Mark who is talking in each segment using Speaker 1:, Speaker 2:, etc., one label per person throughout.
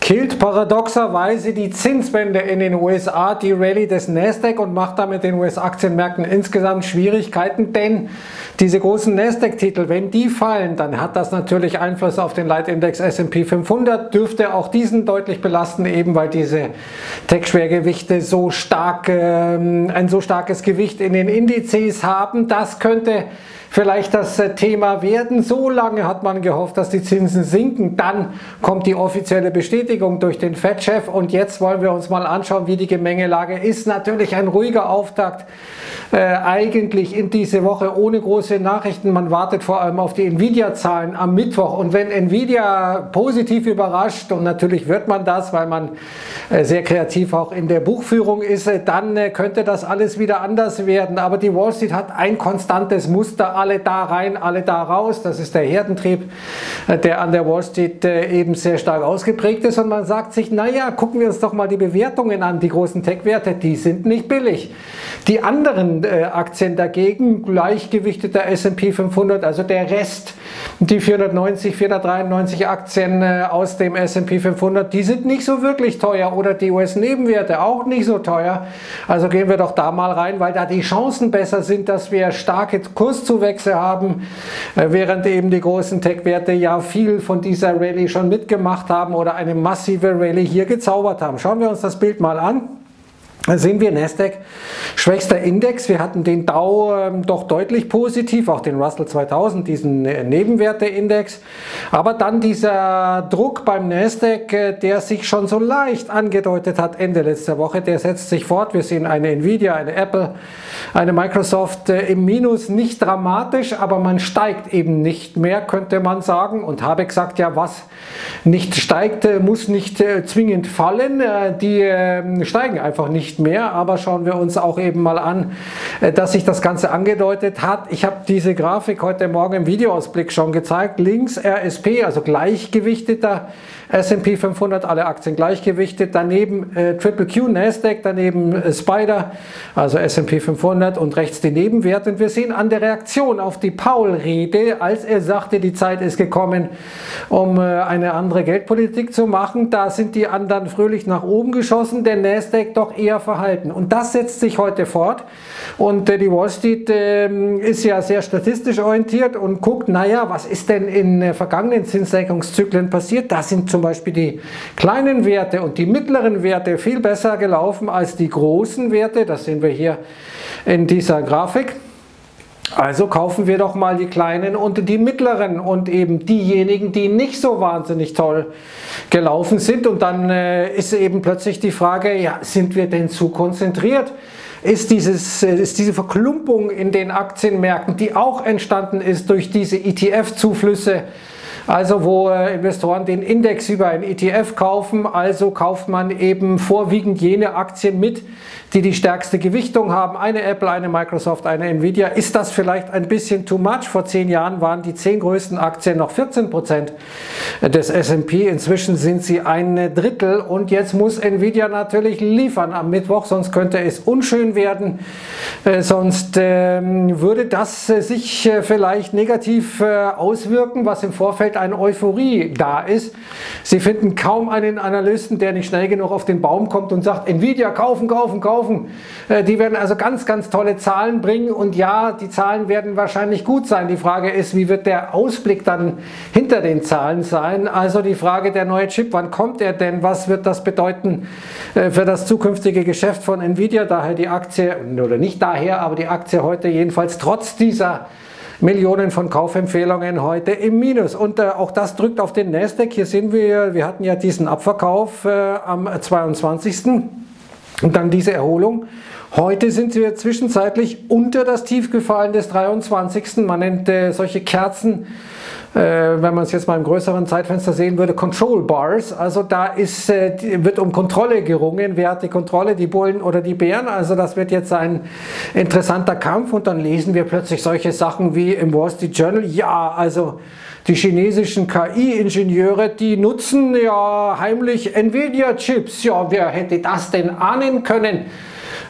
Speaker 1: killt paradoxerweise die Zinswende in den USA die Rallye des Nasdaq und macht damit den US-Aktienmärkten insgesamt Schwierigkeiten, denn diese großen Nasdaq-Titel, wenn die fallen, dann hat das natürlich Einfluss auf den Leitindex S&P 500, dürfte auch diesen deutlich belasten, eben weil diese Tech-Schwergewichte so stark, ein so starkes Gewicht in den Indizes haben. Das könnte vielleicht das Thema werden. So lange hat man gehofft, dass die Zinsen sinken. Dann kommt die offizielle Bestätigung durch den Fed-Chef und jetzt wollen wir uns mal anschauen, wie die Gemengelage ist. Natürlich ein ruhiger Auftakt eigentlich in diese Woche ohne große Nachrichten. Man wartet vor allem auf die Nvidia-Zahlen am Mittwoch und wenn Nvidia positiv überrascht, und natürlich wird man das, weil man sehr kreativ auch in der Buchführung ist, dann könnte das alles wieder anders werden. Aber die Wall Street hat ein konstantes Muster, alle da rein, alle da raus. Das ist der Herdentrieb, der an der Wall Street eben sehr stark ausgeprägt ist und man sagt sich, naja, gucken wir uns doch mal die Bewertungen an, die großen Tech-Werte, die sind nicht billig. Die anderen Aktien dagegen, gleichgewichteter S&P 500, also der Rest, die 490, 493 Aktien aus dem S&P 500, die sind nicht so wirklich teuer oder die US-Nebenwerte auch nicht so teuer. Also gehen wir doch da mal rein, weil da die Chancen besser sind, dass wir starke Kurszuwächse haben, während eben die großen Tech-Werte ja viel von dieser Rallye schon mitgemacht haben oder eine massive Rallye hier gezaubert haben. Schauen wir uns das Bild mal an. Da sehen wir Nasdaq, schwächster Index. Wir hatten den Dow doch deutlich positiv, auch den Russell 2000, diesen Nebenwerteindex. Aber dann dieser Druck beim Nasdaq, der sich schon so leicht angedeutet hat Ende letzter Woche, der setzt sich fort. Wir sehen eine Nvidia, eine Apple, eine Microsoft im Minus, nicht dramatisch, aber man steigt eben nicht mehr, könnte man sagen. Und Habeck sagt ja, was nicht steigt, muss nicht zwingend fallen. Die steigen einfach nicht mehr, aber schauen wir uns auch eben mal an, dass sich das Ganze angedeutet hat. Ich habe diese Grafik heute Morgen im Videoausblick schon gezeigt. Links RSP, also gleichgewichteter S&P 500, alle Aktien gleichgewichtet, daneben Triple Q, Nasdaq, daneben Spider, also S&P 500 und rechts die Nebenwerte. Und wir sehen an der Reaktion auf die Powell-Rede, als er sagte, die Zeit ist gekommen, um eine andere Geldpolitik zu machen, da sind die anderen fröhlich nach oben geschossen, der Nasdaq doch eher verhalten. Und das setzt sich heute fort und die Wall Street ist ja sehr statistisch orientiert und guckt, naja, was ist denn in vergangenen Zinssenkungszyklen passiert? Da sind zum Beispiel die kleinen Werte und die mittleren Werte viel besser gelaufen als die großen Werte. Das sehen wir hier in dieser Grafik. Also kaufen wir doch mal die kleinen und die mittleren und eben diejenigen, die nicht so wahnsinnig toll gelaufen sind. Und dann ist eben plötzlich die Frage, ja, sind wir denn zu konzentriert? Ist diese Verklumpung in den Aktienmärkten, die auch entstanden ist durch diese ETF-Zuflüsse, also wo Investoren den Index über ein ETF kaufen, also kauft man eben vorwiegend jene Aktien mit, die die stärkste Gewichtung haben, eine Apple, eine Microsoft, eine Nvidia. Ist das vielleicht ein bisschen too much? Vor 10 Jahren waren die 10 größten Aktien noch 14% des S&P, inzwischen sind sie ein Drittel und jetzt muss Nvidia natürlich liefern am Mittwoch, sonst könnte es unschön werden, sonst würde das sich vielleicht negativ auswirken, was im Vorfeld eine Euphorie da ist. Sie finden kaum einen Analysten, der nicht schnell genug auf den Baum kommt und sagt, Nvidia kaufen, kaufen, kaufen. Die werden also ganz, ganz tolle Zahlen bringen und ja, die Zahlen werden wahrscheinlich gut sein. Die Frage ist, wie wird der Ausblick dann hinter den Zahlen sein? Also die Frage, der neue Chip, wann kommt er denn? Was wird das bedeuten für das zukünftige Geschäft von Nvidia? Daher die Aktie, oder nicht daher, aber die Aktie heute jedenfalls trotz dieser Millionen von Kaufempfehlungen heute im Minus. Und auch das drückt auf den Nasdaq. Hier sehen wir hatten ja diesen Abverkauf am 22. Und dann diese Erholung. Heute sind wir zwischenzeitlich unter das Tief gefallen des 23. Man nennt solche Kerzen, wenn man es jetzt mal im größeren Zeitfenster sehen würde, Control Bars. Also da wird um Kontrolle gerungen. Wer hat die Kontrolle, die Bullen oder die Bären? Also das wird jetzt ein interessanter Kampf. Und dann lesen wir plötzlich solche Sachen wie im Wall Street Journal. Ja, also die chinesischen KI-Ingenieure, die nutzen ja heimlich Nvidia-Chips. Ja, wer hätte das denn ahnen können?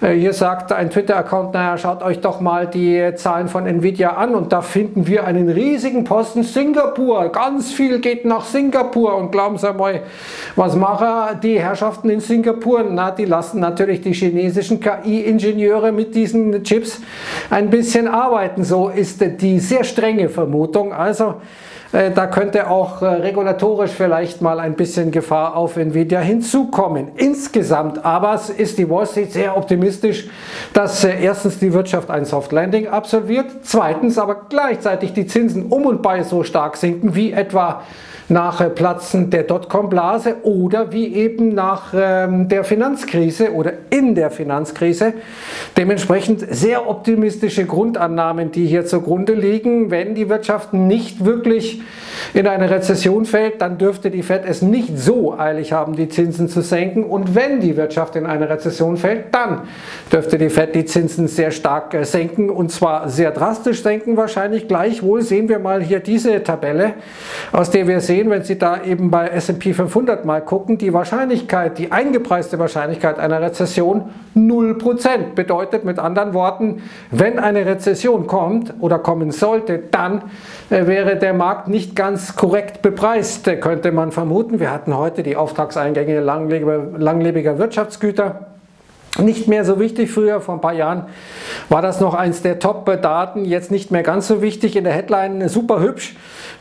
Speaker 1: Hier sagt ein Twitter-Account, naja, schaut euch doch mal die Zahlen von Nvidia an und da finden wir einen riesigen Posten Singapur. Ganz viel geht nach Singapur und glauben Sie mal, was machen die Herrschaften in Singapur? Na, die lassen natürlich die chinesischen KI-Ingenieure mit diesen Chips ein bisschen arbeiten. So ist die sehr strenge Vermutung. Also da könnte auch regulatorisch vielleicht mal ein bisschen Gefahr auf Nvidia hinzukommen. Insgesamt aber ist die Wall Street sehr optimistisch, dass erstens die Wirtschaft ein Soft Landing absolviert, zweitens aber gleichzeitig die Zinsen um und bei so stark sinken wie etwa nach Platzen der Dotcom-Blase oder wie eben nach der Finanzkrise oder in der Finanzkrise. Dementsprechend sehr optimistische Grundannahmen, die hier zugrunde liegen. Wenn die Wirtschaft nicht wirklich in eine Rezession fällt, dann dürfte die Fed es nicht so eilig haben, die Zinsen zu senken. Und wenn die Wirtschaft in eine Rezession fällt, dann dürfte die Fed die Zinsen sehr stark senken und zwar sehr drastisch senken wahrscheinlich. Gleichwohl sehen wir mal hier diese Tabelle, aus der wir sehen, wenn Sie da eben bei S&P 500 mal gucken, die Wahrscheinlichkeit, die eingepreiste Wahrscheinlichkeit einer Rezession 0% bedeutet mit anderen Worten, wenn eine Rezession kommt oder kommen sollte, dann wäre der Markt nicht ganz korrekt bepreist, könnte man vermuten. Wir hatten heute die Auftragseingänge langlebiger Wirtschaftsgüter. Nicht mehr so wichtig, früher vor ein paar Jahren war das noch eins der Top-Daten, jetzt nicht mehr ganz so wichtig. In der Headline super hübsch,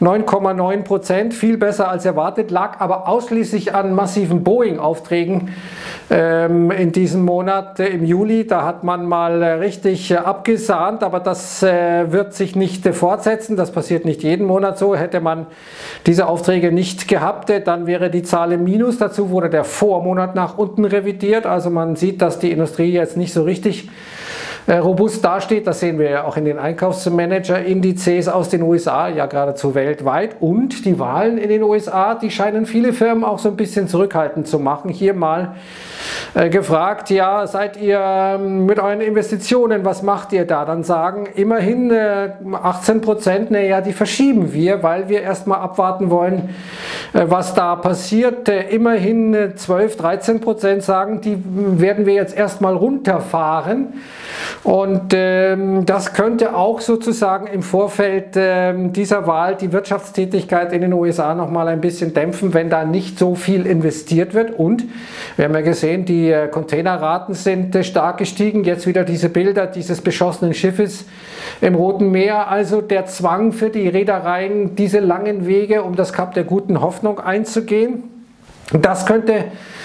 Speaker 1: 9,9%, viel besser als erwartet, lag aber ausschließlich an massiven Boeing-Aufträgen in diesem Monat im Juli. Da hat man mal richtig abgesahnt, aber das wird sich nicht fortsetzen, das passiert nicht jeden Monat so. Hätte man diese Aufträge nicht gehabt, dann wäre die Zahl im Minus. Dazu wurde der Vormonat nach unten revidiert, also man sieht, dass die Industrie jetzt nicht so richtig robust dasteht. Das sehen wir ja auch in den Einkaufsmanager-Indizes aus den USA, ja geradezu weltweit. Und die Wahlen in den USA, die scheinen viele Firmen auch so ein bisschen zurückhaltend zu machen. Hier mal gefragt, ja, seid ihr mit euren Investitionen, was macht ihr da? Dann sagen immerhin 18%, naja, die verschieben wir, weil wir erstmal abwarten wollen, was da passiert. Immerhin 12-13% sagen, die werden wir jetzt erstmal runterfahren. Und das könnte auch sozusagen im Vorfeld dieser Wahl die Wirtschaftstätigkeit in den USA nochmal ein bisschen dämpfen, wenn da nicht so viel investiert wird. Und wir haben ja gesehen, die Containerraten sind stark gestiegen. Jetzt wieder diese Bilder dieses beschossenen Schiffes im Roten Meer. Also der Zwang für die Reedereien, diese langen Wege um das Kap der Guten Hoffnung einzugehen. Das könnte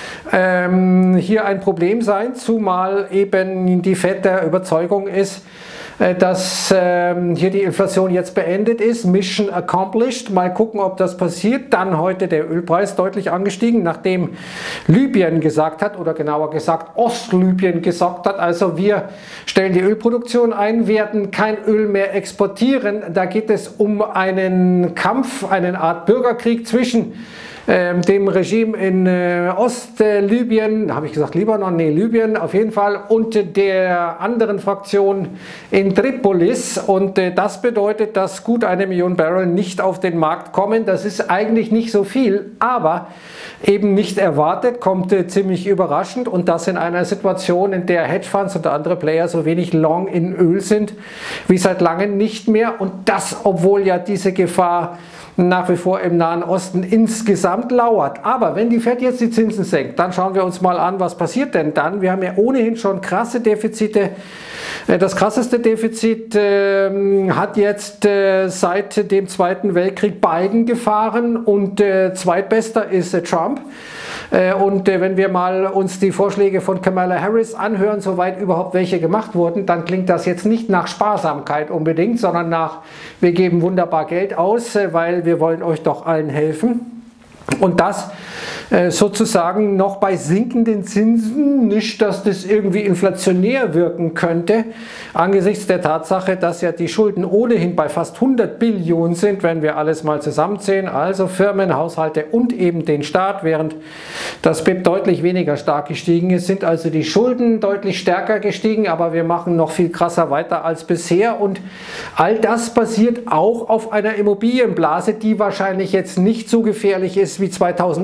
Speaker 1: hier ein Problem sein, zumal eben die Fed der Überzeugung ist, dass hier die Inflation jetzt beendet ist. Mission accomplished. Mal gucken, ob das passiert. Dann heute der Ölpreis deutlich angestiegen, nachdem Libyen gesagt hat, oder genauer gesagt Ostlibyen gesagt hat, also wir stellen die Ölproduktion ein, werden kein Öl mehr exportieren. Da geht es um einen Kampf, eine Art Bürgerkrieg zwischen dem Regime in Ostlibyen, habe ich gesagt Libanon? Nee, Libyen auf jeden Fall, und der anderen Fraktion in Tripolis. Und das bedeutet, dass gut 1 Million Barrel nicht auf den Markt kommen. Das ist eigentlich nicht so viel, aber eben nicht erwartet, kommt ziemlich überraschend, und das in einer Situation, in der Hedgefonds und andere Player so wenig long in Öl sind wie seit langem nicht mehr, und das, obwohl ja diese Gefahr nach wie vor im Nahen Osten insgesamt lauert. Aber wenn die Fed jetzt die Zinsen senkt, dann schauen wir uns mal an, was passiert denn dann. Wir haben ja ohnehin schon krasse Defizite. Das krasseste Defizit hat jetzt seit dem Zweiten Weltkrieg Biden gefahren, und zweitbester ist Trump. Und wenn wir mal uns die Vorschläge von Kamala Harris anhören, soweit überhaupt welche gemacht wurden, dann klingt das jetzt nicht nach Sparsamkeit unbedingt, sondern nach, wir geben wunderbar Geld aus, weil wir wollen euch doch allen helfen. Und das sozusagen noch bei sinkenden Zinsen, nicht, dass das irgendwie inflationär wirken könnte, angesichts der Tatsache, dass ja die Schulden ohnehin bei fast 100 Billionen sind, wenn wir alles mal zusammenzählen, also Firmen, Haushalte und eben den Staat, während das BIP deutlich weniger stark gestiegen ist, sind also die Schulden deutlich stärker gestiegen, aber wir machen noch viel krasser weiter als bisher, und all das basiert auch auf einer Immobilienblase, die wahrscheinlich jetzt nicht so gefährlich ist wie 2008, weil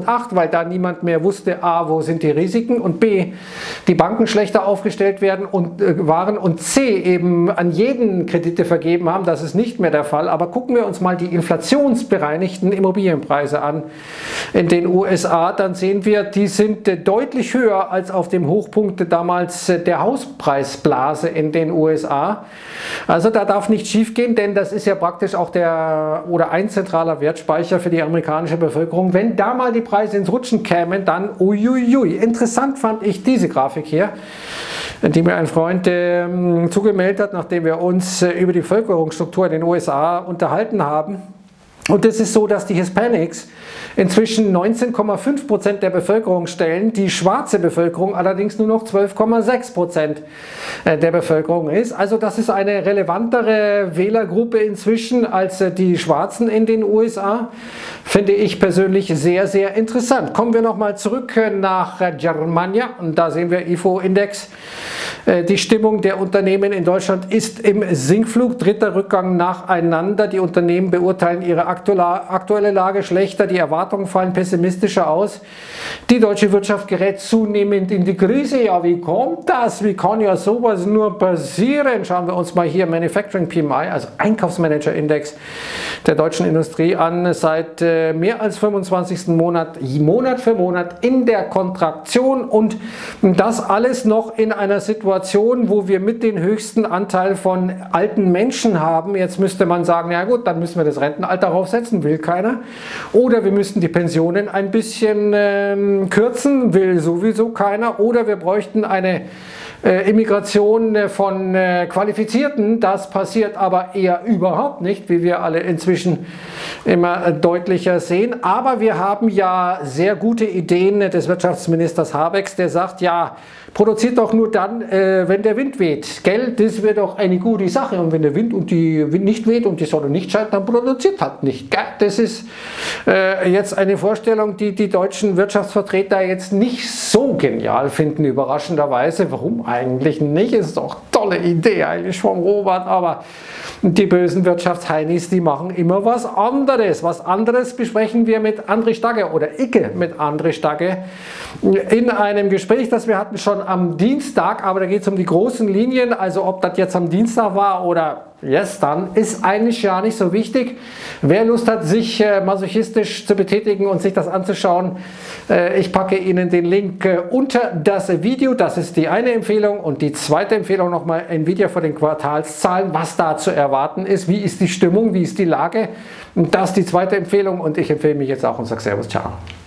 Speaker 1: da niemand mehr wusste, a, wo sind die Risiken und b, die Banken schlechter aufgestellt waren und c, eben an jeden Kredite vergeben haben. Das ist nicht mehr der Fall. Aber gucken wir uns mal die inflationsbereinigten Immobilienpreise an in den USA, dann sehen wir, die sind deutlich höher als auf dem Hochpunkt damals der Hauspreisblase in den USA. Also da darf nicht schief gehen, denn das ist ja praktisch auch ein zentraler Wertspeicher für die amerikanische Bevölkerung. Wenn da mal die Preise ins Rutschen kämen, dann uiuiui. Interessant fand ich diese Grafik hier, die mir ein Freund zugemeldet hat, nachdem wir uns über die Bevölkerungsstruktur in den USA unterhalten haben. Und es ist so, dass die Hispanics inzwischen 19,5% der Bevölkerung stellen, die schwarze Bevölkerung allerdings nur noch 12,6% der Bevölkerung ist. Also das ist eine relevantere Wählergruppe inzwischen als die Schwarzen in den USA. Finde ich persönlich sehr, sehr interessant. Kommen wir nochmal zurück nach Germania und da sehen wir IFO-Index. Die Stimmung der Unternehmen in Deutschland ist im Sinkflug, dritter Rückgang nacheinander. Die Unternehmen beurteilen ihre aktuelle Lage schlechter, die Erwartungen fallen pessimistischer aus. Die deutsche Wirtschaft gerät zunehmend in die Krise. Ja, wie kommt das? Wie kann ja sowas nur passieren? Schauen wir uns mal hier Manufacturing PMI, also Einkaufsmanager-Index der deutschen Industrie an. Seit mehr als 25. Monat für Monat in der Kontraktion und das alles noch in einer Situation, wo wir mit den höchsten Anteil von alten Menschen haben. Jetzt müsste man sagen, ja gut, dann müssen wir das Rentenalter raufsetzen, will keiner. Oder wir müssten die Pensionen ein bisschen kürzen, will sowieso keiner. Oder wir bräuchten eine Immigration von Qualifizierten, das passiert aber eher überhaupt nicht, wie wir alle inzwischen immer deutlicher sehen. Aber wir haben ja sehr gute Ideen des Wirtschaftsministers Habecks, der sagt, ja, produziert doch nur dann, wenn der Wind weht. Gell, das wäre doch eine gute Sache. Und wenn der Wind nicht weht und die Sonne nicht scheint, dann produziert halt nicht. Gell? Das ist jetzt eine Vorstellung, die die deutschen Wirtschaftsvertreter jetzt nicht so genial finden, überraschenderweise. Warum eigentlich nicht? Ist doch eine tolle Idee eigentlich vom Robert, aber die bösen Wirtschaftsheinis, die machen immer was anderes. Was anderes besprechen wir mit André Stagge oder Icke mit André Stagge in einem Gespräch, das wir hatten schon am Dienstag, aber da geht es um die großen Linien, also ob das jetzt am Dienstag war oder gestern, ist eigentlich ja nicht so wichtig. Wer Lust hat, sich masochistisch zu betätigen und sich das anzuschauen, ich packe Ihnen den Link unter das Video. Das ist die eine Empfehlung und die zweite Empfehlung nochmal Nvidia vor den Quartalszahlen, was da zu erwarten ist, wie ist die Stimmung, wie ist die Lage. Und das ist die zweite Empfehlung und ich empfehle mich jetzt auch und sage Servus, ciao.